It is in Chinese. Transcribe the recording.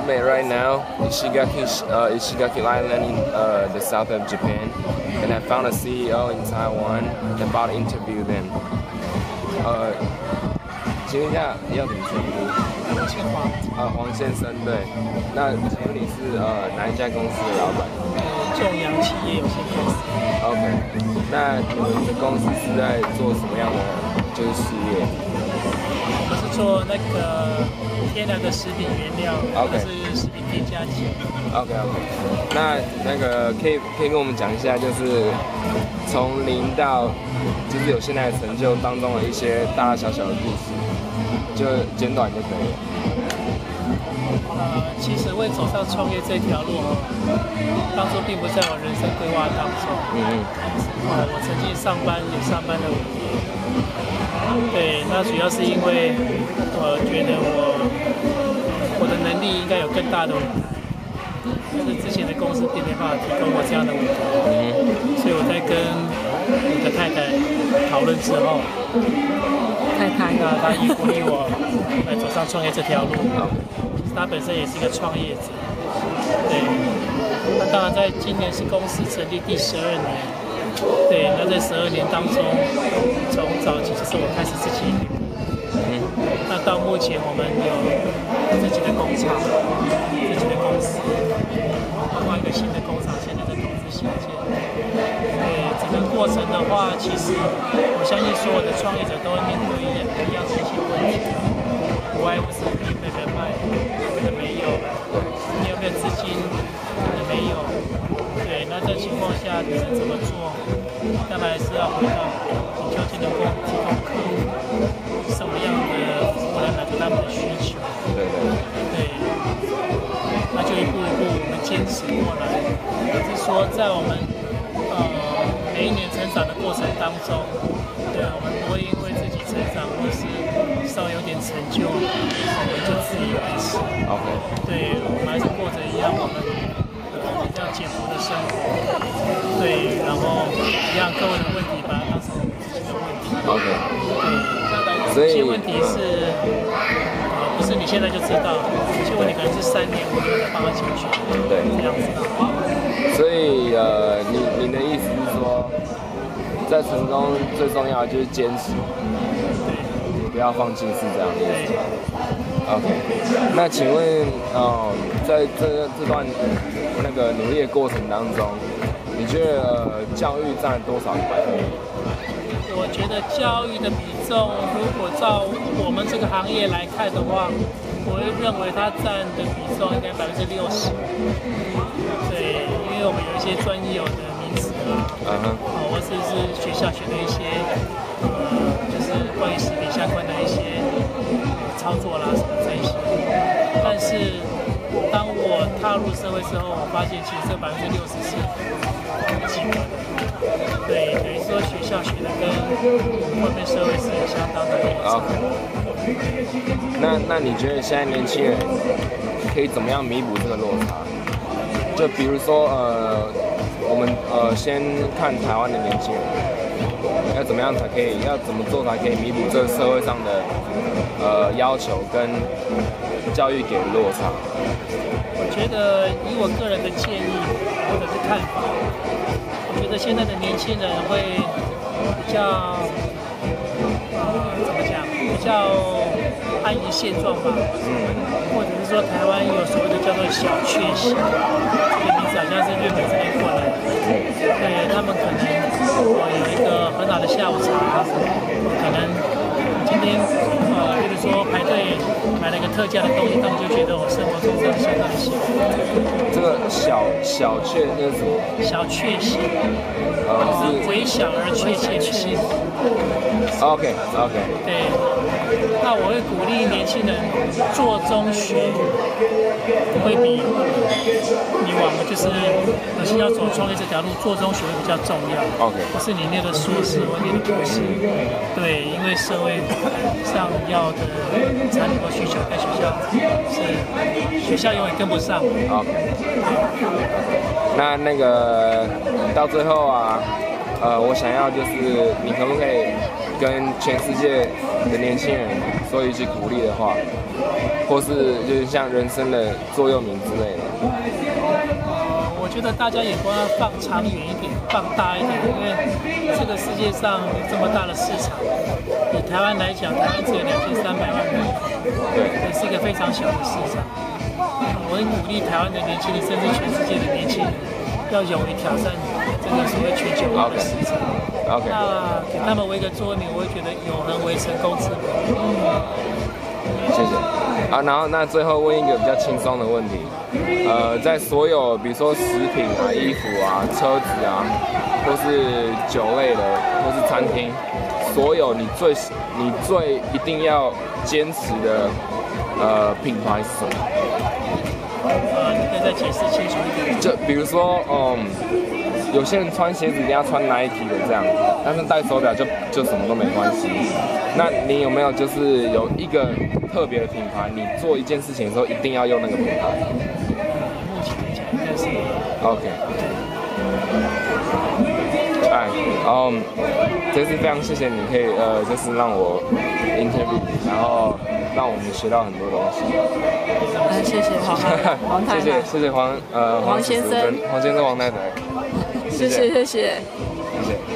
mate right now, Ishigaki Island in the south of Japan, and I found a CEO in Taiwan. About to interview them. 请问一下，要怎么称呼？ 姓黄。 黄先生，对。那请问你是哪一家公司的老板仲阳企业有限公司。 OK， 那你们的公司是在做什么样的就是事业？ 我们是做那个天然的食品原料，或是食品添加剂。 OK， 那个可以跟我们讲一下，就是从零到就是有现在的成就当中的一些大大小小的故事，就简短就可以了。 其实会走上创业这条路，当初并不在我人生规划当中。我曾经上班有上班的5年。对，那主要是因为我觉得我的能力应该有更大的舞台，但是之前的公司并没办法提供我这样的舞台，所以我在跟我的太太讨论之后，太太她也鼓励我来走上创业这条路。他本身也是一个创业者，对。那当然，在今年是公司成立第12年，对。那在12年当中，从早期就是我开始自己，那到目前我们有自己的工厂、自己的公司，包括一个新的工厂现在在投资兴建。对，整个过程的话，其实我相信所有的创业者都会面对一样的一些问题，无外乎是你的人脉。没有，你有没有资金？也没有。对，那这情况下你是怎么做？当然是要回到你究竟能够提供客户什么样的服务来满足他们的需求。对。那就一步一步我们坚持过来。是说在我们每一年成长的过程当中，对，我们不会因为自己成长或是稍微有点成就，我们就自以为是。对，我们还是过着一样我们比较简朴的生活。对，然后一样各位的问题把它当成我们自己的问题。对，所以有些问题是不是你现在就知道，有些问题可能是3年5年才帮他解决。对，这样子。 所以你的意思是说，在成功最重要的就是坚持。不要放弃是这样的意思。OK， 那请问，在这段那个努力的过程当中，你觉得教育占了多少的百分比？ 我觉得教育的比重，如果照我们这个行业来看的话，我会认为它占的比重应该60%。对，因为我们有一些专有的名词或者是学校学的一些。就是关于食品相关的一些操作啦什么这一些，但是当我踏入社会之后，我发现其实这60%是及格的。对，等于说学校学的跟外面社会是有相当的落差。 那你觉得现在年轻人可以怎么样弥补这个落差？就比如说我们先看台湾的年轻人。要怎么样才可以？要怎么做才可以弥补这个社会上的要求跟教育给的落差？ 我觉得以我个人的建议或者是看法，我觉得现在的年轻人会比较怎么讲？比较安于现状吧。或者是说台湾有所谓的叫做小确幸，这个名字好像是日本这边过来的。对，他们可能有一个很好的下午茶，可能今天比如说排队买了一个特价的东西，他们就觉得我生活中这样相当的幸福。 这个小确那是什么？ 小确幸，就是微小而确切的幸福。 OK。 对，那我会鼓励年轻人做中学，会比你往就是有些要走创业这条路，做中学会比较重要。不是你念的硕士或念的博士。对，因为社会上要的产品或需求跟学校永远跟不上。 那个到最后啊，我想要就是你可不可以跟全世界的年轻人说一句鼓励的话，或是就是像人生的座右铭之类的？ 我觉得大家眼光要放长远一点，放大一点，因为这个世界上有这么大的市场。以台湾来讲，台湾只有2300万人口，也是一个非常小的市场。我会鼓励台湾的年轻人，甚至全世界的年轻人，要勇于挑战这个所谓全球化的市场。 OK， 那给他们为一个座右铭，我会觉得有人为成功之母。 谢谢。啊，然后那最后问一个比较轻松的问题，在所有比如说食品啊、衣服啊、车子啊，或是酒类的，或是餐厅，所有你最一定要坚持的品牌是什么？ 你可以再解释清楚一点。 就比如说，有些人穿鞋子一定要穿 Nike 的这样，但是戴手表就什么都没关系。那你有没有就是有一个特别的品牌，你做一件事情的时候一定要用那个品牌？ 目前来讲应该是 OK。哎，然后这次非常谢谢你可以就是让我 interview， 然后让我们学到很多东西。 谢谢黄太太， 谢谢黄先生、王太太， 谢谢。 谢谢。